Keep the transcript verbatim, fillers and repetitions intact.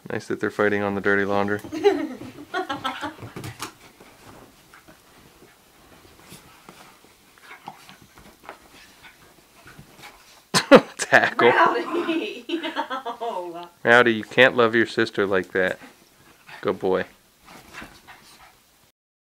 Nice that they're fighting on the dirty laundry. Tackle. Rowdy. No. Rowdy, you can't love your sister like that. Good boy.